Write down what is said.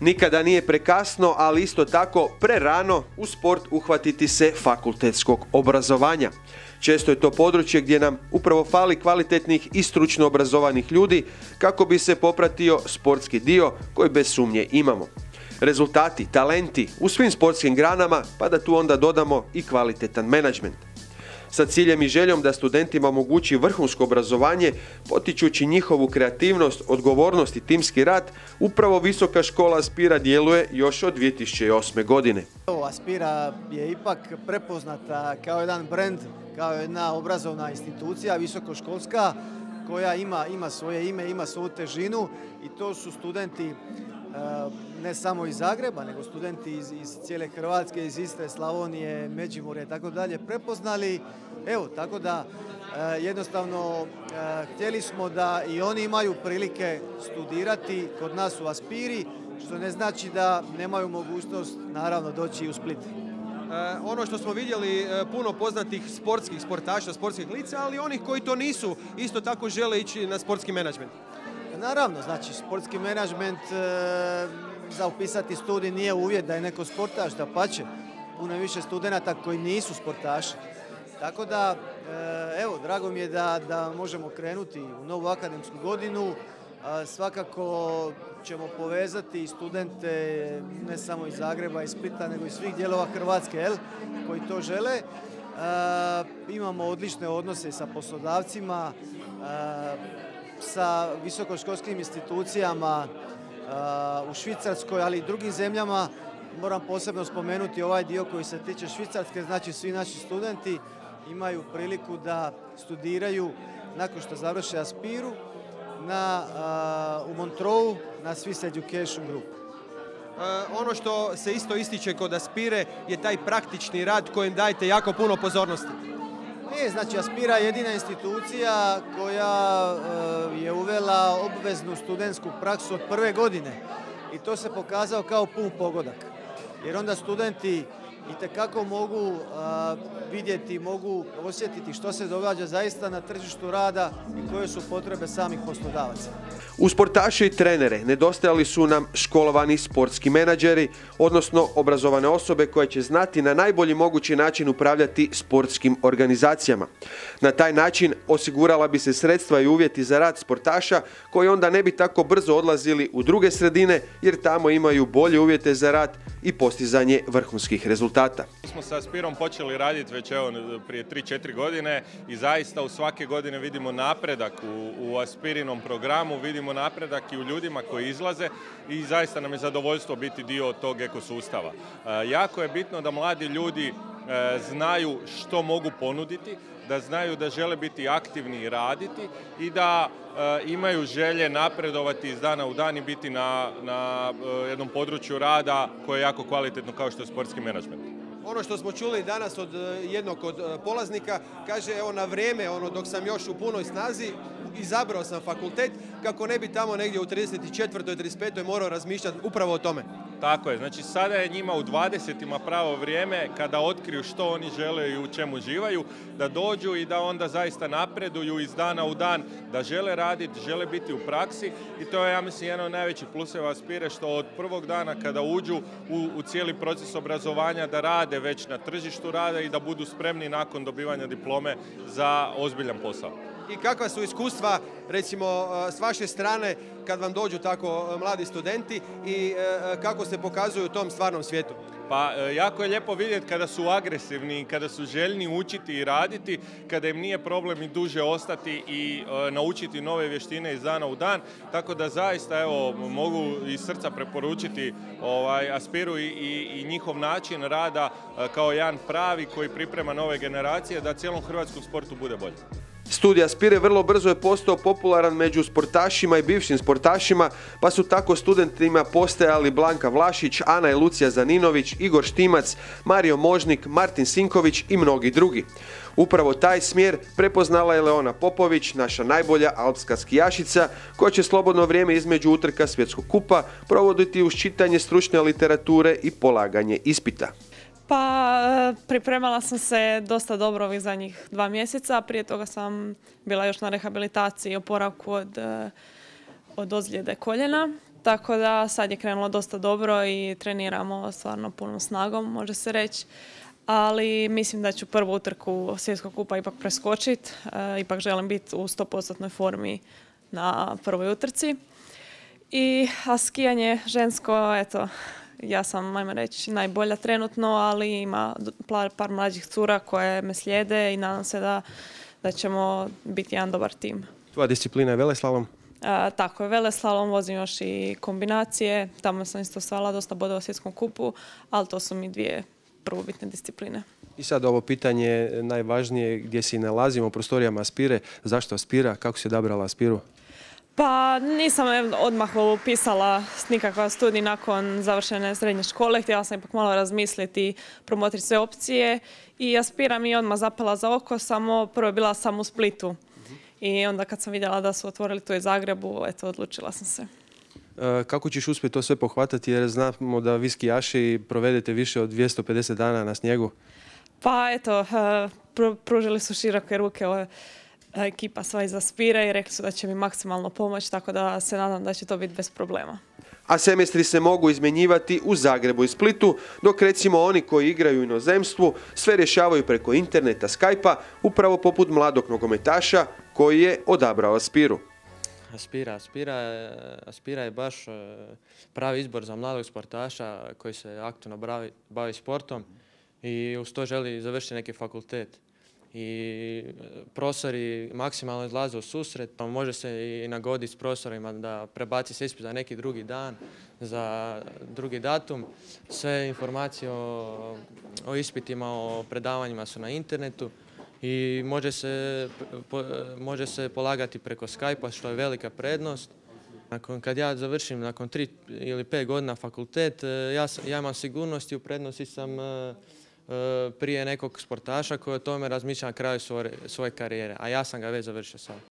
Nikada nije prekasno, ali isto tako prerano u sport uhvatiti se fakultetskog obrazovanja. Često je to područje gdje nam upravo fali kvalitetnih i stručno obrazovanih ljudi kako bi se popratio sportski dio koji bez sumnje imamo. Rezultati, talenti u svim sportskim granama, pa da tu onda dodamo i kvalitetan menadžment. Sa ciljem i željom da studentima omogući vrhunsko obrazovanje, potičući njihovu kreativnost, odgovornost i timski rad, upravo Visoka škola Aspira djeluje još od 2008. godine. Aspira je ipak prepoznata kao jedan brend, kao jedna obrazovna institucija visokoškolska koja ima svoje ime, ima svoju težinu i to su studenti ne samo iz Zagreba, nego studenti iz cijele Hrvatske, iz Istre, Slavonije, Međimurja i tako dalje prepoznali. Evo, tako da jednostavno htjeli smo da i oni imaju prilike studirati kod nas u Aspiri, što ne znači da nemaju mogućnost naravno doći u Split. Ono što smo vidjeli, puno poznatih sportskih sportaša, sportskih lica, ali onih koji to nisu, isto tako žele ići na sportski menadžment. Naravno, znači sportski menadžment za upisati studij nije uvjet da je neko sportaš, dapače, puno više studenata koji nisu sportaši. Tako da, evo, drago mi je da možemo krenuti u novu akademsku godinu. Svakako ćemo povezati studente ne samo iz Zagreba i Splita, nego i svih dijelova Hrvatske, koji to žele. Imamo odlične odnose sa poslodavcima, sa visokoškolskim institucijama u Švicarskoj, ali i drugim zemljama. Moram posebno spomenuti ovaj dio koji se tiče Švicarske, znači svi naši studenti imaju priliku da studiraju nakon što završe Aspiru u Montreux na Swiss Education Group. Ono što se isto ističe kod Aspire je taj praktični rad kojem dajete jako puno pozornosti. Znači Aspira je jedina institucija koja je uvela obveznu studentsku praksu od prve godine i to se pokazao kao pun pogodak. Jer onda studenti itekako mogu vidjeti, mogu osjetiti što se događa zaista na tržištu rada i koje su potrebe samih poslodavaca. U sportaše i trenere nedostajali su nam školovani sportski menadžeri, odnosno obrazovane osobe koje će znati na najbolji mogući način upravljati sportskim organizacijama. Na taj način osigurala bi se sredstva i uvjeti za rad sportaša koji onda ne bi tako brzo odlazili u druge sredine jer tamo imaju bolje uvjete za rad i postizanje vrhunskih rezultata. Mi smo sa Aspirom počeli raditi već prije 3-4 godine i zaista u svake godine vidimo napredak u Aspirinom programu, vidimo napredak i u ljudima koji izlaze i zaista nam je zadovoljstvo biti dio tog ekosustava. Jako je bitno da mladi ljudi znaju što mogu ponuditi, da znaju da žele biti aktivni i raditi i da imaju želje napredovati iz dana u dan i biti na jednom području rada koje je jako kvalitetno kao što je sportski menadžment. Ono što smo čuli danas od jednog od polaznika, kaže evo na vrijeme, dok sam još u punoj snazi, izabrao sam fakultet kako ne bi tamo negdje u 34. i 35. morao razmišljati upravo o tome. Tako je, znači sada je njima u 20-ima pravo vrijeme kada otkriju što oni žele i u čemu uživaju, da dođu i da onda zaista napreduju iz dana u dan, da žele raditi, žele biti u praksi i to je, ja mislim, jedan od najvećih pluseva Aspire što od prvog dana kada uđu u cijeli proces obrazovanja da rade već na tržištu rada i da budu spremni nakon dobivanja diplome za ozbiljan posao. I kakva su iskustva, recimo, s vaše strane kad vam dođu tako mladi studenti i kako se pokazuju u tom stvarnom svijetu? Pa jako je lijepo vidjeti kada su agresivni, kada su željni učiti i raditi, kada im nije problem i duže ostati i naučiti nove vještine iz dana u dan. Tako da zaista evo, mogu iz srca preporučiti Aspiru i njihov način rada kao jedan pravi koji priprema nove generacije da cijelom hrvatskom sportu bude bolje. Studij Aspire vrlo brzo je postao popularan među sportašima i bivšim sportašima, pa su tako studentima postajali Blanka Vlašić, Ana i Lucija Zaninović, Igor Štimac, Mario Možnik, Martin Sinković i mnogi drugi. Upravo taj smjer prepoznala je Leona Popović, naša najbolja alpska skijašica, koja će slobodno vrijeme između utrka svjetskog kupa provoditi uz čitanje stručne literature i polaganje ispita. Pa pripremala sam se dosta dobro ovih zadnjih 2 mjeseca. Prije toga sam bila još na rehabilitaciji i oporavku od ozljede koljena. tako da sad je krenulo dosta dobro i treniramo stvarno punom snagom, može se reći. Ali mislim da ću prvu utrku svjetskog kupa ipak preskočiti. Ipak želim biti u 100% formi na prvoj utrci. A skijanje žensko, eto, ja sam, ajmo reći, najbolja trenutno, ali ima par mlađih cura koje me slijede i nadam se da ćemo biti jedan dobar tim. Tvoja disciplina je veleslalom? Tako je, veleslalom, vozim još i kombinacije. Tamo sam isto osvajala dosta bodova u svjetskom kupu, ali to su mi dvije prvobitne discipline. I sad ovo pitanje najvažnije, gdje se nalazimo u prostorijama Aspire. Zašto Aspira? Kako si odabrala Aspiru? Pa nisam odmah upisala nikakav studij nakon završene srednje škole. Htjela sam ipak malo razmisliti i promotriti sve opcije. I Aspira mi je odmah zapela za oko, prvo je bila samo u Splitu. I onda kad sam vidjela da su otvorili tu u Zagrebu, eto, odlučila sam se. Kako ćeš uspjeti to sve pohvatati, jer znamo da vi skijaši provedete više od 250 dana na snijegu? Pa eto, pružili su široke ruke ekipa sva iz Aspire i rekli su da će mi maksimalno pomoći, tako da se nadam da će to biti bez problema. A semestri se mogu izmjenjivati u Zagrebu i Splitu, dok recimo oni koji igraju u inozemstvu sve rješavaju preko interneta, Skype-a, upravo poput mladog nogometaša koji je odabrao Aspiru. Aspira je baš pravi izbor za mladog sportaša koji se aktivno bavi sportom i uz to želi završiti neki fakultet. I profesori maksimalno izlaze u susret, pa može se i nagoditi s profesorima da prebaci se ispit za neki drugi dan, za drugi datum. Sve informacije o ispitima, o predavanjima su na internetu i može se polagati preko Skype-a, što je velika prednost. Kad ja završim nakon 3 ili 5 godina fakultet, ja imam sigurnost i u prednosti sam prije nekog sportaša koji o tome razmišlja na kraju svoje karijere, a ja sam ga već završio sad.